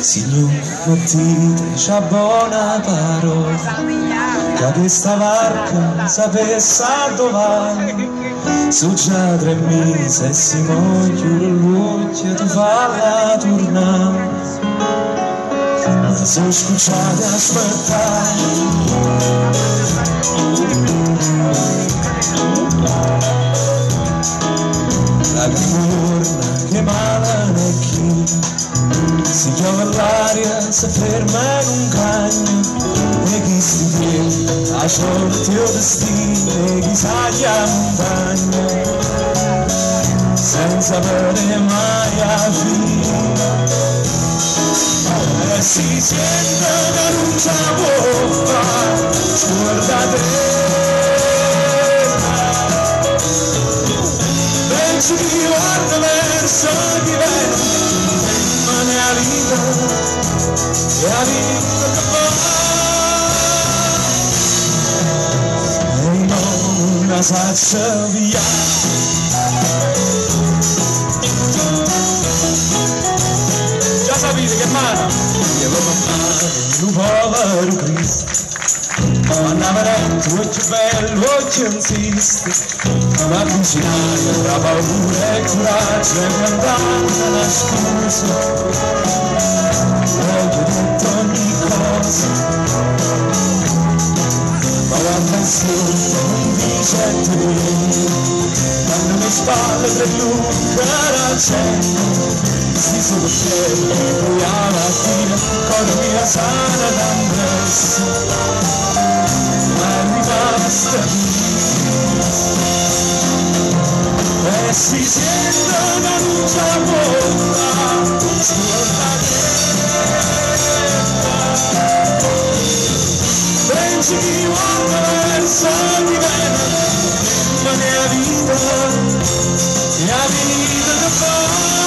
Signor, mettite già buona parola che questa barca sapesse dove su già 3 mesi e si chiude l'occhio tu falla tornare ma sono scocciati a aspettare la giorna che malano chi si chiama l'aria, si ferma in un cagno e chi si tiene a sorte o destino e chi sa la montagna senza avere mai a fine e si sente che non c'è bocca guardate penso che guarda verso chi viene la vita che fa e non la saccia via già sapete che mano che lo mamma un povero Cristo andava retto e che bello che insiste ma cucinare tra paura e coraggio e guardare la scusa voglio detto ogni cosa ma guarda insieme non dice te quando mi spalle per lunga la gente si sono fermi poi alla fine con mia sana d'andressa ma mi basta e si sente una luce a bocca sulla terra pensi che guarda verso di me ma ne ha vita che fa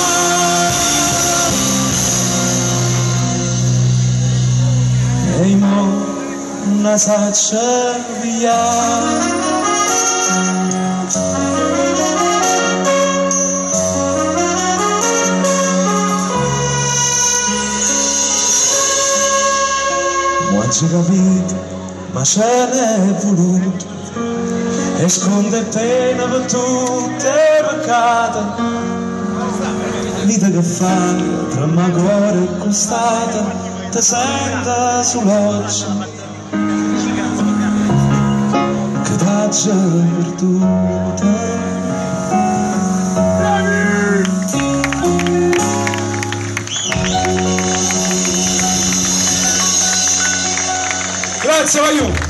e mo una saccia via oggi capito, ma ce n'è voluto e sconde pena per tutte peccate vita che fa tra ma cuore e costata ti senta sull'occhio che t'ha già perduta grazie Vaiù